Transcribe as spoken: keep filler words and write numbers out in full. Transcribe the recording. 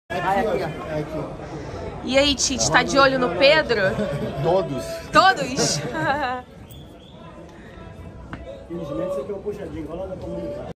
Ah, é aqui, ó. É aqui. E aí, Tite, tá de olho no Pedro? Todos. Todos? Infelizmente, isso aqui é um puxadinho, igual lá da comunidade.